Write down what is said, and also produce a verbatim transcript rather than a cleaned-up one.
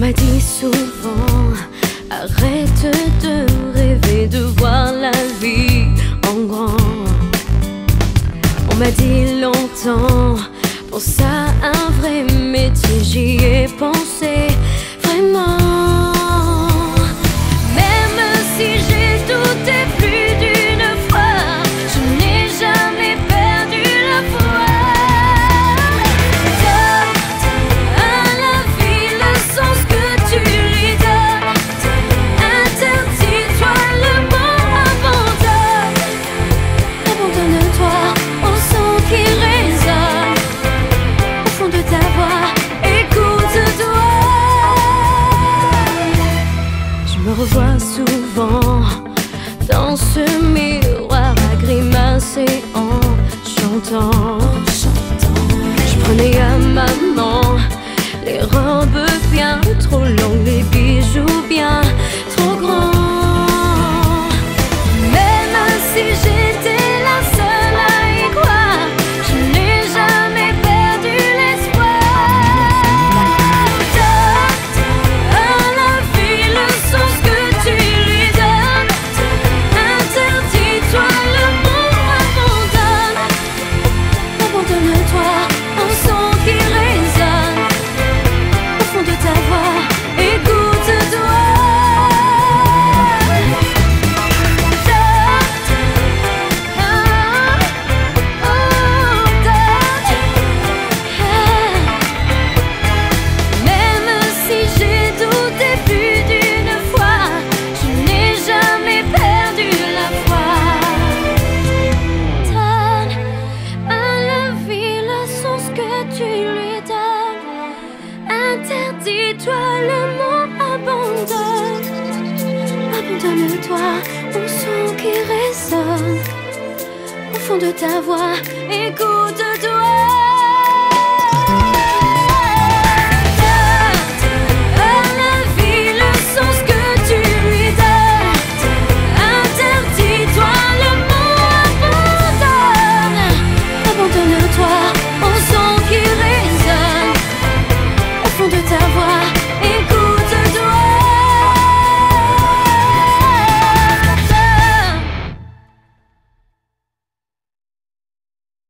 m'a dit souvent, arrête de rêver, de voir la vie en grand. On m'a dit longtemps, pense à un vrai métier, j'y ai pensé vraiment. Même si j'ai douté plus d'une fois, je n'ai jamais perdu la foi. Donne à la vie le sens que tu lui donnes. Interdis-toi le mot abandonne. Abandonne-toi au son qui résonne au fond de ta voix, écoute-toi. Je me revois souvent dans ce miroir à grimacer en chantant. Je prenais à maman les robes bien trop longues, les bijoux bien trop grands. Même si j'étais la seule à y croire, je n'ai jamais perdu l'espoir. Donne à la vie le sens que tu lui donnes. Interdis-toi le mot abandonne. Abandonne-toi au son qui résonne au fond de ta voix, écoute-toi. Même si j'ai douté plus d'une fois, je n'ai jamais perdu la foi. Donne à la vie le sens que tu lui donnes. Interdis-toi le mot abandonne. Abandonne-toi au son qui résonne au fond de ta voix, écoute.